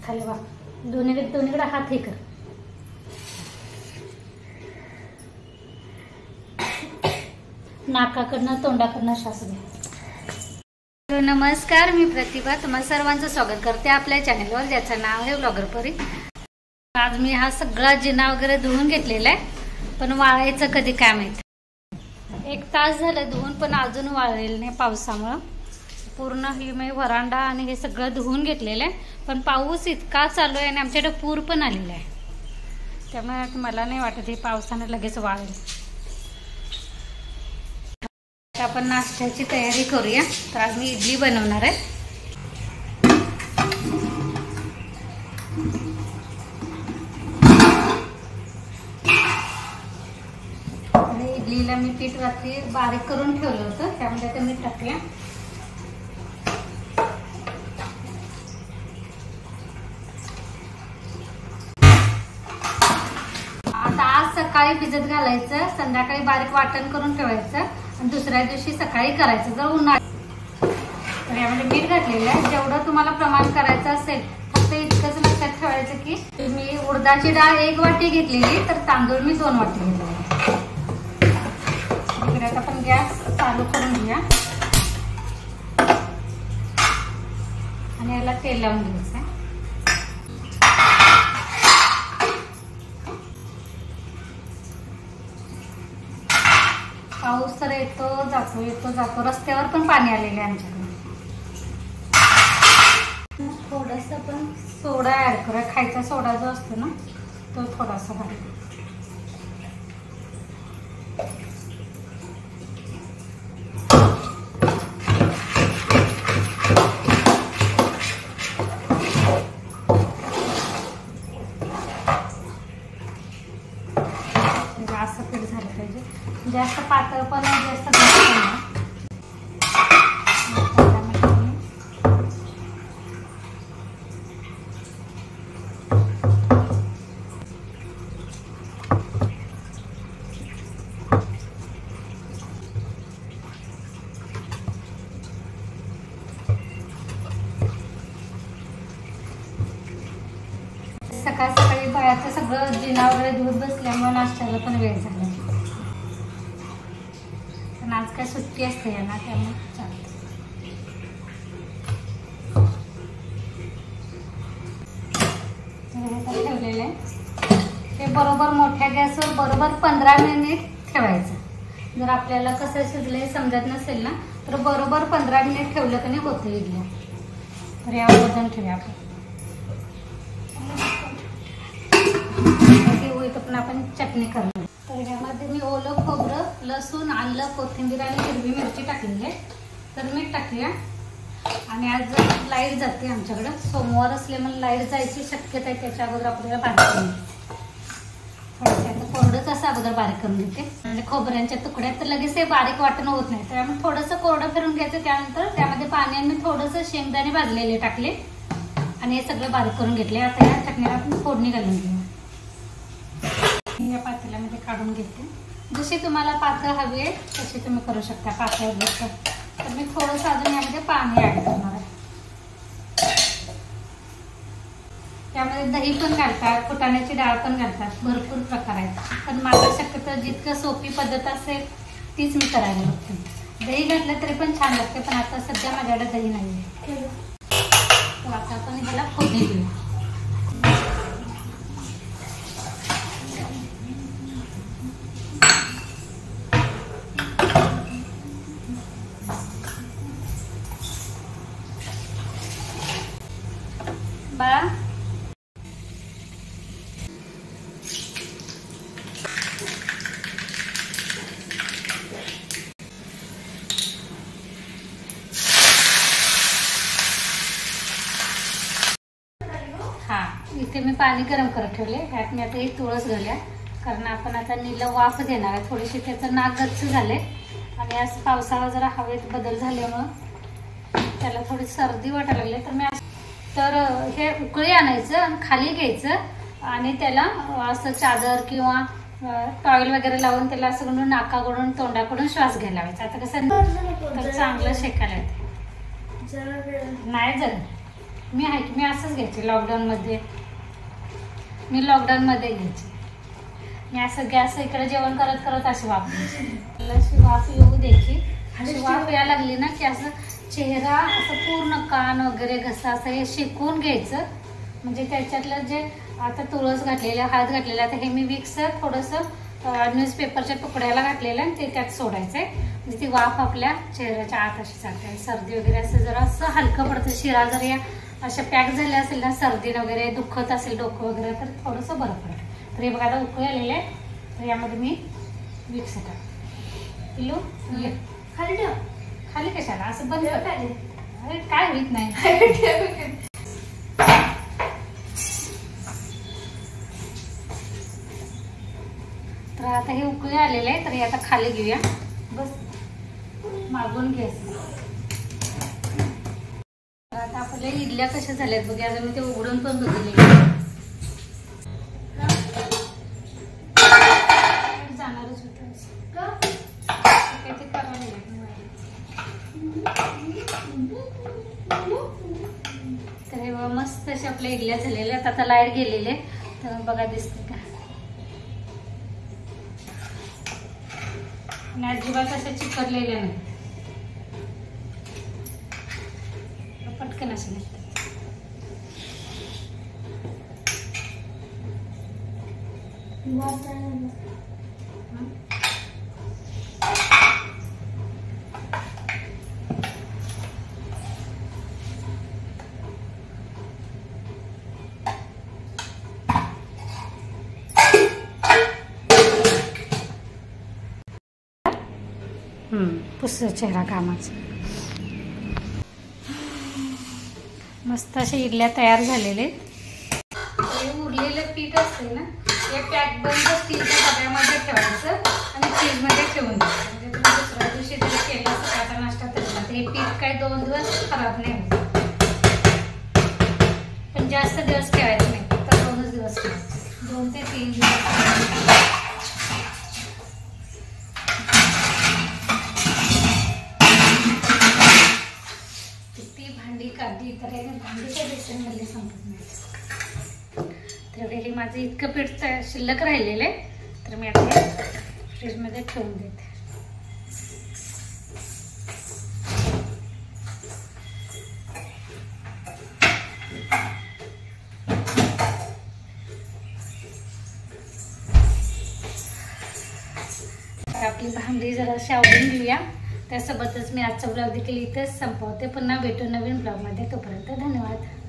खाली बा दोन्हीकडे हात हे कर. नाकाकडनं तोंडाकडनं श्वास घ्या. नमस्कार, मी प्रतिभा तुम्हा सर्वांचं स्वागत करते आपल्या चॅनलवर, ज्याचं नाव आहे ब्लॉगर परी. आज मी हा सगळा जिना वगैरे धुवून घेतलेला आहे, पण वाळायचं कधी काय माहिती. 1 तास झालं धुवून, पण अजून वाळलेलं नाही पावसामुळं. पूर्ण ही मी व्हरांडा आणि हे सगळं धुवून घेतलेलं आहे, पण पाऊस इतका चालू आहे आणि आमच्याकडे पूर पण आलेला आहे. त्यामुळे मला नाही वाटत हे पावसाने लगेच वाळेल. आपण नाश्त्याची तयारी करूया. तर आज मी इडली बनवणार आहे. आणि इडलीला मी पीठ रात्री बारीक करून ठेवलं होतं, त्यामध्ये ते मीठ टाकूया. आता आज सकाळी भिजत घालायचं, संध्याकाळी बारीक वाटण करून ठेवायचं आणि दुसऱ्या दिवशी सकाळी करायचं. जर उन्हाळ्यात तर यामध्ये मीठ घातलेलं आहे. जेवढं तुम्हाला प्रमाण करायचं असेल फक्त इतकंच लक्षात ठेवायचं की मी उडदाची डाळ 1 वाटी घेतलेली, तर तांदूळ मी 2 वाटी घेतलेले. इकडे आता आपण गॅस चालू करून घेऊया आणि याला तेल लावून घ्यायचं. पाऊस तर येतो जातो, रस्त्यावर पण पाणी आलेले आहे आमच्याकडे. थोडस पण सोडा ऍड करूया. खायचा सोडा जो असतो ना, तो थोडासा घालूया. असं पीठ झालं पाहिजे, जास्त पातळ पण नाही, जास्त घट्ट पण नाही. सकाळ सकाळी बायाचं सगळं जिना वगैरे धुवत बसल्यामुळे नाश्त्याला पण वेळ झाला. पण आज काय सुट्टी असते ना, त्यामुळे चालतं. ठेवलेलं आहे ते बरोबर मोठ्या गॅसवर बरोबर 15 मिनिट ठेवायचं. जर आपल्याला कसं शिजले समजत नसेल ना, तर बरोबर 15 मिनिट ठेवलं की नाही होतं इडल्या. तर यावर वजन ठेवूया आपण. पण आपण चटणी करणार. तर यामध्ये मी ओलं खोबरं, लसूण, आलं, कोथिंबीर आणि हिरवी मिरची टाकलेली आहे. तर मीठ टाकूया. आणि आज लाईट जाते आमच्याकडं, सोमवार असल्यामुळे लाईट जायची शक्यता आहे. त्याच्या अगोदर आपल्याला बारीक करून थोडंसं आता कोरडंच असं अगोदर बारीक करून घेते. म्हणजे खोबऱ्यांच्या तुकड्या तर लगेच हे बारीक वाटणं होत नाही, त्यामुळे थोडंसं कोरडं फिरून घ्यायचं. त्यानंतर त्यामध्ये पाण्याने मी थोडंसं शेंगदाणे भाजलेले टाकले आणि हे सगळं बारीक करून घेतले. आता या चटणीला आपण फोडणी घालून घेऊ. या पातेल्यामध्ये काढून घेते. जशी तुम्हाला पातळ हवी आहे तशी तुम्ही करू शकता. पातळ घेतलं तर मी थोडंसं अजून यामध्ये पाणी ऍड करणार आहे. त्यामध्ये दही पण घालतात, फुटाण्याची डाळ पण घालतात, भरपूर प्रकार आहेत. पण माझं शक्यतो जितकं सोपी पद्धत असेल तीच मी करायला बघते. दही घातलं तरी पण छान लागते, पण आता सध्या माझ्याकडे दही नाही आहे. तर आता आपण ह्याला फोडणी देऊ. बाळा हा, इथे मी पाणी गरम करत ठेवले. ह्यात मी आता ही तुळस घालूया, कारण आपण आता नीला वाफ देणार आहे. थोडीशी त्याचं नाक गच्च झाले आणि आज पावसाळा जरा हवेत बदल झाल्यामुळं त्याला थोडी सर्दी वाटायला लागली. तर मी तर हे उकळी आणायचं आणि खाली घ्यायचं आणि त्याला असं चादर किंवा टॉवेल वगैरे लावून त्याला असं करून नाकाकडून तोंडाकडून श्वास घ्यायला लावायचा. आता कसं तर चांगलं शेकायला येते. नाही जर मी असंच घ्यायचे लॉकडाऊनमध्ये. मी लॉकडाऊनमध्ये घ्यायचे. मी असं गॅस इकडे जेवण करत करत अशी वाफ द्यायची. अशी वाफ येऊ द्यायची. अशी वाफ यायला लागली ना की असं चेहरा असं पूर्ण कान वगैरे घसा असं हे शेकून घ्यायचं. म्हणजे त्याच्यातलं जे आता तुळस घातलेलं, हळद घातलेलं, आता हे मी विक्स थोडंसं न्यूजपेपरच्या तुकड्याला घातलेलं आणि ते त्यात सोडायचं आहे. म्हणजे ती वाफ आपल्या चेहऱ्याच्या आत अशी जाते. सर्दी वगैरे असं जरा असं हलकं पडतं. शिरा जर या अशा पॅक झाल्या असेल ना, सर्दी वगैरे दुखत असेल डोकं वगैरे, तर थोडंसं बरं पडतं. तर हे बघा आता उकळी आलेले आहे. तर यामध्ये मी विक्स टाकते. पिलू ये खाली ठेव. खाली कशाला असं बंद कर. अरे काय होत नाही. तर आता हे उकळी आलेलं आहे. तर हे आता खाली घेऊया. बस मागून घ्यायचं. तर आता आपल्या इडल्या कशा झाल्यात बघूया. आता मी ते उघडून पण बघितले. जाणारच होतं ते करावं लागेल. तर हे बघा मस्त अशा आपल्या इडल्या झालेल्या आहेत. आता लाईट गेलेले तर बघा दिसते का. आणि अजिबात अशा चिकटलेल्या नाही. पटकन असे निघतात. पुस चेहरा कामाचं. मस्त असे इडल्या तयार झालेले. हे उरलेलं पीठ असते ना, हे पॅक बंद स्टीलच्या डब्यामध्ये ठेवायचं आणि फ्रीजमध्ये ठेवून द्यायचं. म्हणजे तुम्ही दुसऱ्या दिवशी जरी केला सकाळचा नाश्ता तरी हे पीठ काय 2 दिवस खराब नाही होत. पण जास्त दिवस ठेवायचं नाही, फक्त 2च दिवस ठेवायचे. 2 ते 3 दिवस. काढली तर भांडीच्या बेसनमध्ये संपत नाही. तर हे माझं इतकं पीठ शिल्लक राहिलेलं आहे. तर मी आता फ्रीजमध्ये ठेवून देते. आपली भांडी जरा आवडून घेऊया. त्यासोबतच मी आजचा ब्लॉग देखील इथेच संपवते. पुन्हा भेटू नवीन ब्लॉगमध्ये. तोपर्यंत धन्यवाद.